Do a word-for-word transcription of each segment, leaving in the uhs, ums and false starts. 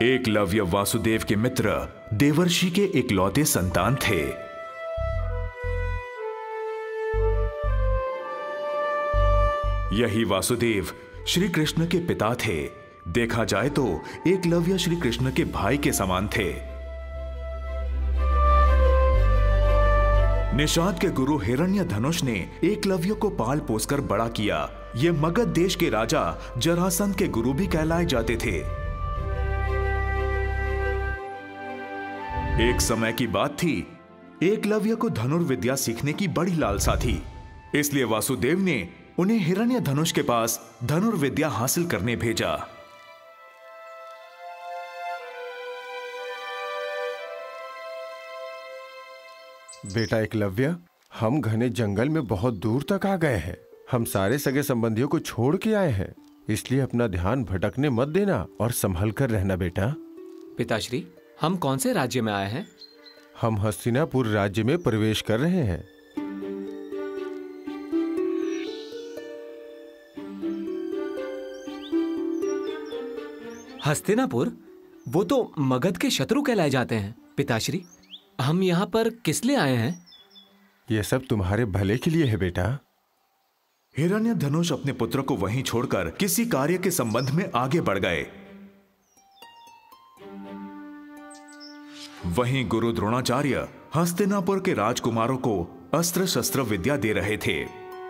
एकलव्य वासुदेव के मित्र देवर्षि के इकलौते संतान थे। यही वासुदेव श्री कृष्ण के पिता थे। देखा जाए तो एकलव्य श्री कृष्ण के भाई के समान थे। निषाद के गुरु हिरण्यधनुष ने एकलव्य को पाल पोसकर बड़ा किया। ये मगध देश के राजा जरासंध के गुरु भी कहलाए जाते थे। एक समय की बात थी, एकलव्य को धनुर्विद्या सीखने की बड़ी लालसा थी। इसलिए वासुदेव ने उन्हें हिरण्यधनुष के पास धनुर्विद्या हासिल करने भेजा। बेटा एकलव्य, हम घने जंगल में बहुत दूर तक आ गए हैं। हम सारे सगे संबंधियों को छोड़ के आए हैं, इसलिए अपना ध्यान भटकने मत देना और संभल कर रहना बेटा। पिताश्री, हम कौन से राज्य में आए हैं? हम हस्तिनापुर राज्य में प्रवेश कर रहे हैं। हस्तिनापुर? वो तो मगध के शत्रु कहलाए जाते हैं। पिताश्री, हम यहाँ पर किस लिए आए हैं? यह सब तुम्हारे भले के लिए है बेटा। हिरण्यधनुष अपने पुत्र को वहीं छोड़कर किसी कार्य के संबंध में आगे बढ़ गए। वहीं गुरु द्रोणाचार्य हस्तिनापुर के राजकुमारों को अस्त्र शस्त्र विद्या दे रहे थे।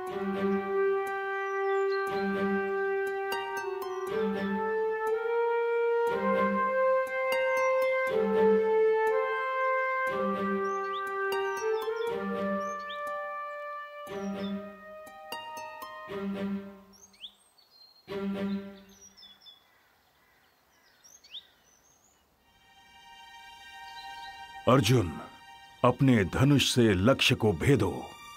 अर्जुन, अपने धनुष से लक्ष्य को भेदो।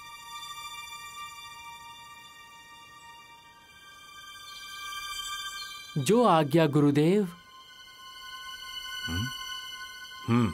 जो आज्ञा गुरुदेव। हम्म हम्म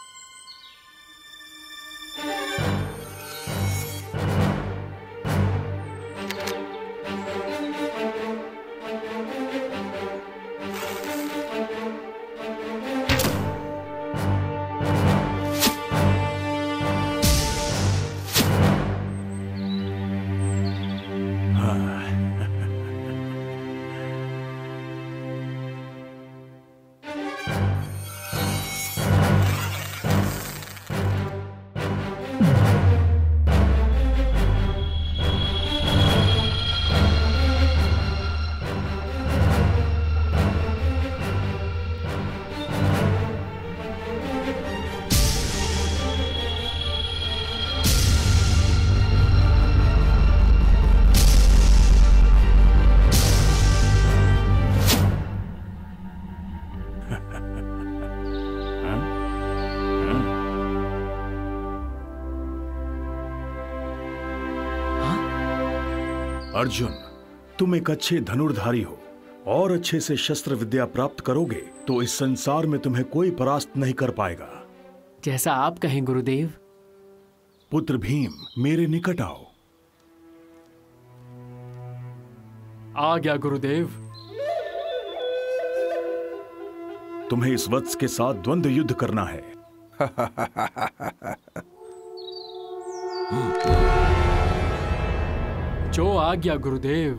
अर्जुन, तुम एक अच्छे धनुर्धारी हो और अच्छे से शस्त्र विद्या प्राप्त करोगे तो इस संसार में तुम्हें कोई परास्त नहीं कर पाएगा। जैसा आप कहें गुरुदेव। पुत्र भीम, मेरे निकट आओ। आ गया गुरुदेव। तुम्हें इस वत्स के साथ द्वंद्व युद्ध करना है। जो आज्ञा गुरुदेव।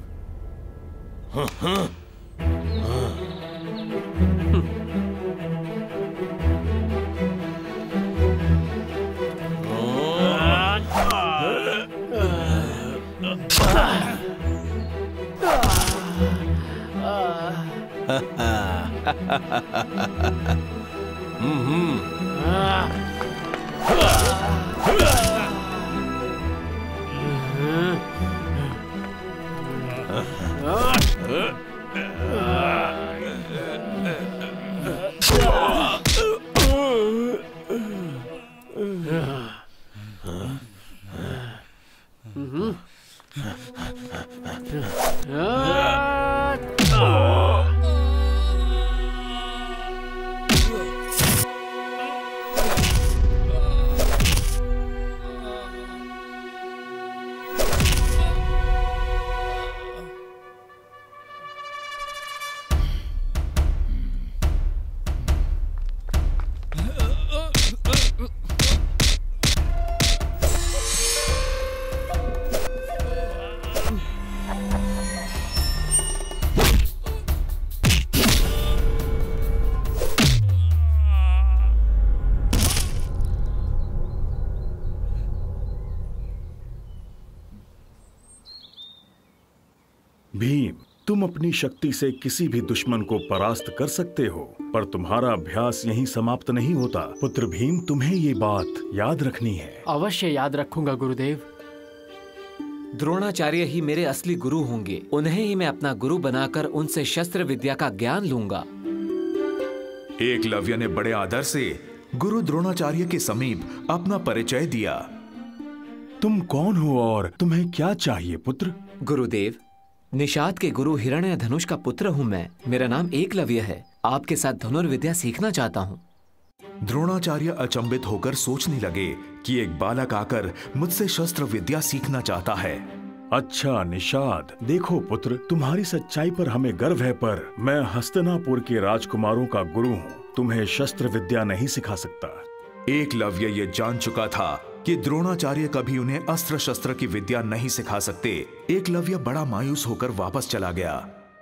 भीम, तुम अपनी शक्ति से किसी भी दुश्मन को परास्त कर सकते हो, पर तुम्हारा अभ्यास यहीं समाप्त नहीं होता। पुत्र भीम, तुम्हें ये बात याद रखनी है। अवश्य याद रखूंगा गुरुदेव। द्रोणाचार्य ही मेरे असली गुरु होंगे। उन्हें ही मैं अपना गुरु बनाकर उनसे शस्त्र विद्या का ज्ञान लूंगा। एकलव्य ने बड़े आदर से गुरु द्रोणाचार्य के समीप अपना परिचय दिया। तुम कौन हो और तुम्हें क्या चाहिए पुत्र? गुरुदेव, निषाद के गुरु हिरण्यधनुष का पुत्र हूँ मैं। मेरा नाम एकलव्य है। आपके साथ धनुर्विद्या सीखना चाहता हूँ। द्रोणाचार्य अचंभित होकर सोचने लगे कि एक बालक आकर मुझसे शस्त्र विद्या सीखना चाहता है। अच्छा निषाद, देखो पुत्र, तुम्हारी सच्चाई पर हमें गर्व है, पर मैं हस्तिनापुर के राजकुमारों का गुरु हूँ। तुम्हें शस्त्र विद्या नहीं सिखा सकता। एकलव्य ये जान चुका था कि द्रोणाचार्य कभी उन्हें अस्त्र शस्त्र की विद्या नहीं सिखा सकते। एकलव्य बड़ा मायूस होकर वापस चला गया।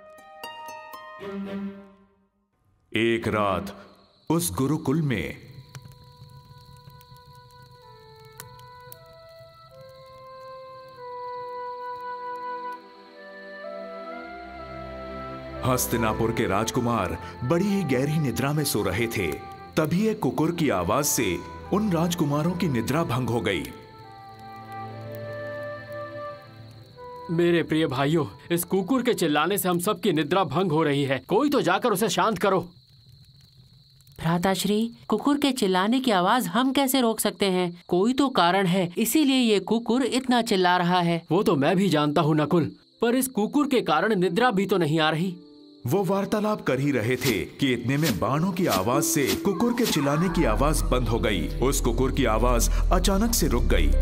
एक रात उस गुरुकुल में हस्तिनापुर के राजकुमार बड़ी ही गहरी निद्रा में सो रहे थे। तभी एक कुकुर की आवाज से उन राजकुमारों की निद्रा भंग हो गई। मेरे प्रिय भाइयों, इस कुकुर के चिल्लाने से हम सबकी निद्रा भंग हो रही है। कोई तो जाकर उसे शांत करो। भ्राताश्री, कुकुर के चिल्लाने की आवाज हम कैसे रोक सकते हैं? कोई तो कारण है, इसीलिए ये कुकुर इतना चिल्ला रहा है। वो तो मैं भी जानता हूँ नकुल, पर इस कुकुर के कारण निद्रा भी तो नहीं आ रही। वो वार्तालाप कर ही रहे थे कि इतने में बाणों की आवाज से कुकुर के चिल्लाने की आवाज बंद हो गई। उस कुकुर की आवाज अचानक से रुक गई।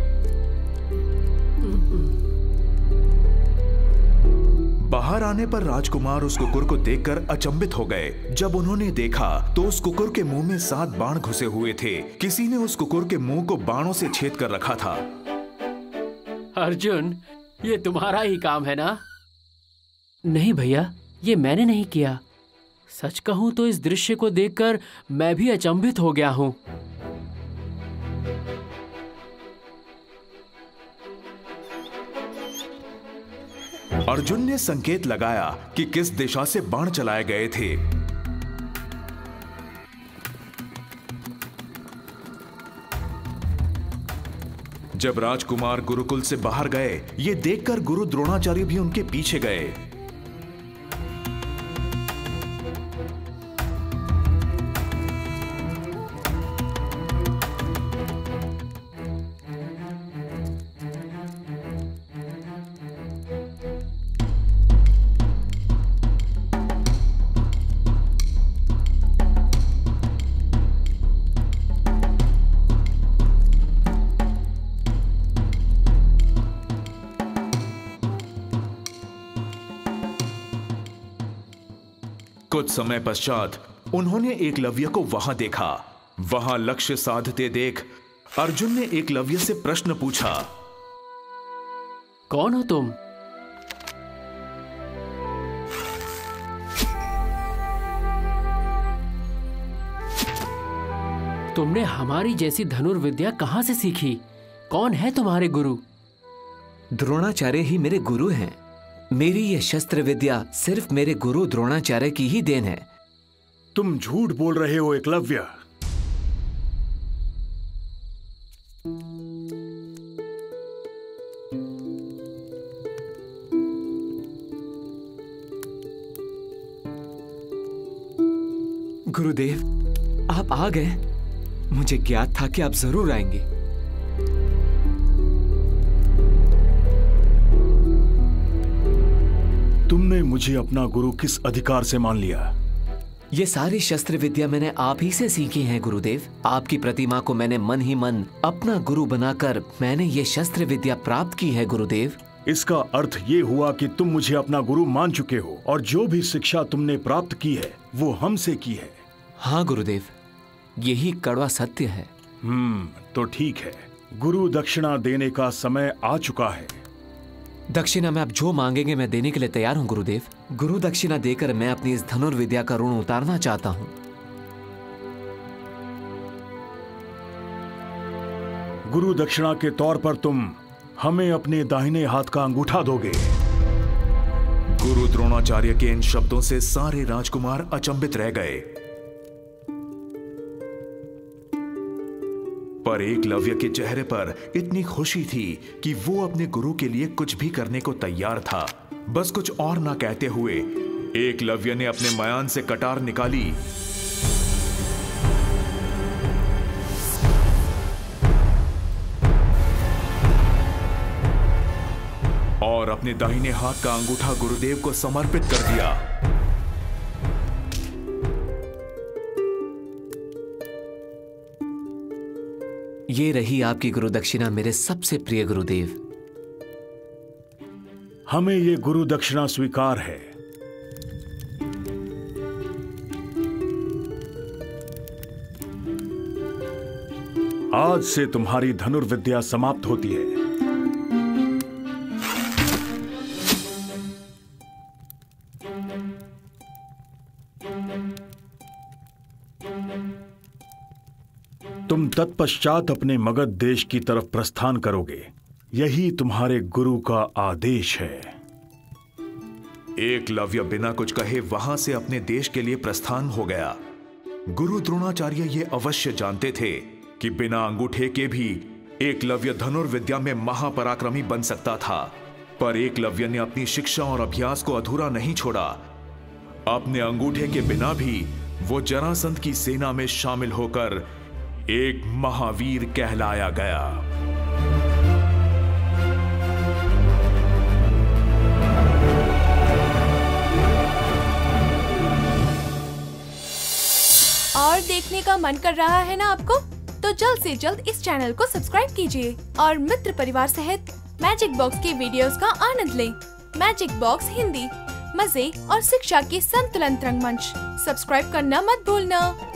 बाहर आने पर राजकुमार उस कुकुर को देखकर अचंभित हो गए। जब उन्होंने देखा तो उस कुकुर के मुंह में सात बाण घुसे हुए थे। किसी ने उस कुकुर के मुंह को बाणों से छेद कर रखा था। अर्जुन, ये तुम्हारा ही काम है ना? नहीं भैया, ये मैंने नहीं किया। सच कहूं तो इस दृश्य को देखकर मैं भी अचंभित हो गया हूं। अर्जुन ने संकेत लगाया कि किस दिशा से बाण चलाए गए थे। जब राजकुमार गुरुकुल से बाहर गए, ये देखकर गुरु द्रोणाचार्य भी उनके पीछे गए। कुछ समय पश्चात उन्होंने एकलव्य को वहां देखा। वहां लक्ष्य साधते देख अर्जुन ने एकलव्य से प्रश्न पूछा, कौन हो तुम? तुमने हमारी जैसी धनुर्विद्या कहां से सीखी? कौन है तुम्हारे गुरु? द्रोणाचार्य ही मेरे गुरु हैं। मेरी यह शस्त्र विद्या सिर्फ मेरे गुरु द्रोणाचार्य की ही देन है। तुम झूठ बोल रहे हो एकलव्य। गुरुदेव, आप आ गए। मुझे ज्ञात था कि आप जरूर आएंगे। तुमने मुझे अपना गुरु किस अधिकार से मान लिया? ये सारी शस्त्र विद्या मैंने आप ही से सीखी है गुरुदेव। आपकी प्रतिमा को मैंने मन ही मन अपना गुरु बनाकर मैंने ये शस्त्र विद्या प्राप्त की है गुरुदेव। इसका अर्थ ये हुआ कि तुम मुझे अपना गुरु मान चुके हो और जो भी शिक्षा तुमने प्राप्त की है वो हमसे की है। हाँ गुरुदेव, यही कड़वा सत्य है। हम्म तो ठीक है, गुरु दक्षिणा देने का समय आ चुका है। दक्षिणा में आप जो मांगेंगे मैं देने के लिए तैयार हूं गुरुदेव। गुरु दक्षिणा देकर मैं अपनी इस धनुर्विद्या का ऋण उतारना चाहता हूं। गुरु दक्षिणा के तौर पर तुम हमें अपने दाहिने हाथ का अंगूठा दोगे। गुरु द्रोणाचार्य के इन शब्दों से सारे राजकुमार अचंभित रह गए। पर एकलव्य के चेहरे पर इतनी खुशी थी कि वो अपने गुरु के लिए कुछ भी करने को तैयार था। बस कुछ और ना कहते हुए एकलव्य ने अपने मयान से कटार निकाली और अपने दाहिने हाथ का अंगूठा गुरुदेव को समर्पित कर दिया। ये रही आपकी गुरु दक्षिणा मेरे सबसे प्रिय गुरुदेव। हमें ये गुरु दक्षिणा स्वीकार है। आज से तुम्हारी धनुर्विद्या समाप्त होती है। तुम तत्पश्चात अपने मगध देश की तरफ प्रस्थान करोगे। यही तुम्हारे गुरु का आदेश है। एकलव्य बिना कुछ कहे वहां से अपने देश के लिए प्रस्थान हो गया। गुरु द्रोणाचार्य ये अवश्य जानते थे कि बिना अंगूठे के भी एकलव्य धनुर्विद्या में महापराक्रमी बन सकता था। पर एकलव्य ने अपनी शिक्षा और अभ्यास को अधूरा नहीं छोड़ा। अपने अंगूठे के बिना भी वो जरासंध की सेना में शामिल होकर एक महावीर कहलाया गया। और देखने का मन कर रहा है ना आपको? तो जल्द से जल्द इस चैनल को सब्सक्राइब कीजिए और मित्र परिवार सहित मैजिक बॉक्स के वीडियोस का आनंद लें। मैजिक बॉक्स हिंदी, मजे और शिक्षा की संतुलन रंगमंच। सब्सक्राइब करना मत भूलना।